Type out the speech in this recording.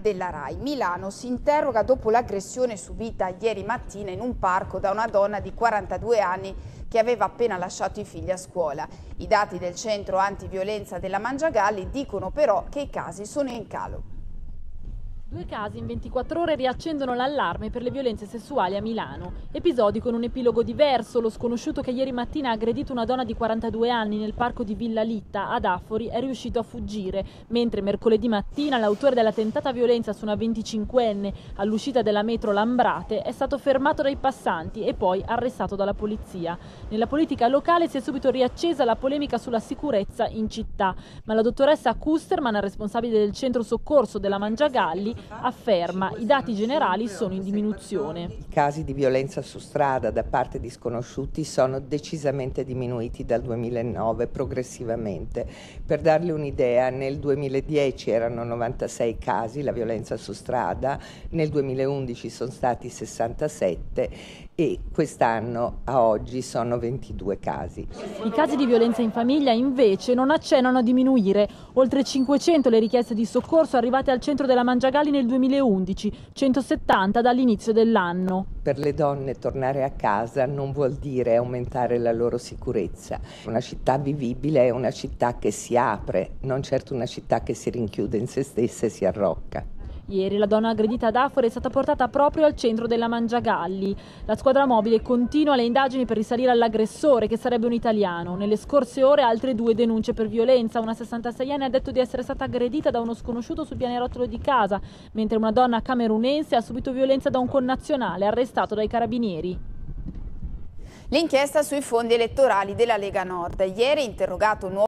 della RAI. Milano si interroga dopo l'aggressione subita ieri mattina in un parco da una donna di 42 anni che aveva appena lasciato i figli a scuola. I dati del centro antiviolenza della Mangiagalli dicono però che i casi sono in calo. 2 casi in 24 ore riaccendono l'allarme per le violenze sessuali a Milano. Episodi con un epilogo diverso. Lo sconosciuto che ieri mattina ha aggredito una donna di 42 anni nel parco di Villa Litta ad Affori è riuscito a fuggire, mentre mercoledì mattina l'autore della tentata violenza su una 25enne all'uscita della metro Lambrate è stato fermato dai passanti e poi arrestato dalla polizia. Nella politica locale si è subito riaccesa la polemica sulla sicurezza in città, ma la dottoressa Kusterman, responsabile del centro soccorso della Mangiagalli, afferma i dati generali sono in diminuzione. I casi di violenza su strada da parte di sconosciuti sono decisamente diminuiti dal 2009 progressivamente. Per darle un'idea, nel 2010 erano 96 casi la violenza su strada, nel 2011 sono stati 67 e quest'anno a oggi sono 22 casi. I casi di violenza in famiglia invece non accennano a diminuire. Oltre 500 le richieste di soccorso arrivate al centro della Mangiagalli nel 2011, 170 dall'inizio dell'anno. Per le donne tornare a casa non vuol dire aumentare la loro sicurezza. Una città vivibile è una città che si apre, non certo una città che si rinchiude in se stessa e si arrocca. Ieri la donna aggredita ad Affori è stata portata proprio al centro della Mangiagalli. La squadra mobile continua le indagini per risalire all'aggressore, che sarebbe un italiano. Nelle scorse ore altre 2 denunce per violenza. Una 66enne ha detto di essere stata aggredita da uno sconosciuto sul pianerottolo di casa, mentre una donna camerunense ha subito violenza da un connazionale arrestato dai carabinieri. L'inchiesta sui fondi elettorali della Lega Nord. Ieri interrogato un nuovo